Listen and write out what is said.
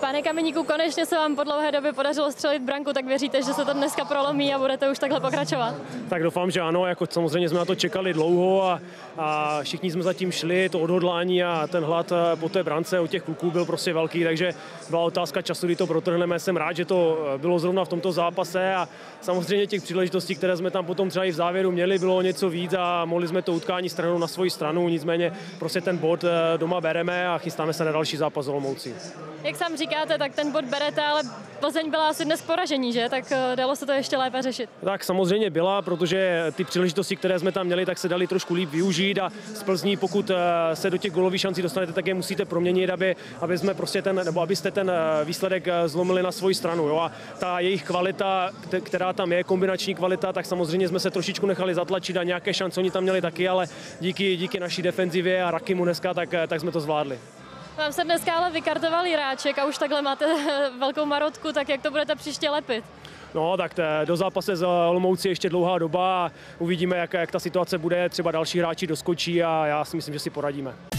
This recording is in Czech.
Pane Kameníku, konečně se vám po dlouhé době podařilo střelit branku, tak věříte, že se to dneska prolomí a budete už takhle pokračovat? Tak doufám, že ano, jako samozřejmě jsme na to čekali dlouho a všichni jsme zatím šli, to odhodlání a ten hlad po té brance od těch kluků byl prostě velký, takže byla otázka času, kdy to protrhneme. Jsem rád, že to bylo zrovna v tomto zápase a samozřejmě těch příležitostí, které jsme tam potom třeba i v závěru měli, bylo něco víc a mohli jsme to utkání stranu na svoji stranu, nicméně prostě ten bod doma bereme a chystáme se na další zápas s Olomoucí. Jak sám říkáte, tak ten bod berete, ale Plzeň byla asi dnes k poražení, že? Tak dalo se to ještě lépe řešit. Tak samozřejmě byla, protože ty příležitosti, které jsme tam měli, tak se dali trošku líp využít a z Plzní, pokud se do těch gólových šancí dostanete, tak je musíte proměnit, aby jsme prostě abyste ten výsledek zlomili na svoji stranu. Jo? A ta jejich kvalita, která tam je, kombinační kvalita, tak samozřejmě jsme se trošičku nechali zatlačit a nějaké šance oni tam měli taky, ale díky naší defenzivě a Rakimu dneska, tak jsme to zvládli. Vám se dneska ale vykartoval Jiráček a už takhle máte velkou marotku, tak jak to budete příště lepit? No, tak do zápase s Olomoucí ještě dlouhá doba a uvidíme, jak ta situace bude, třeba další hráči doskočí a já si myslím, že si poradíme.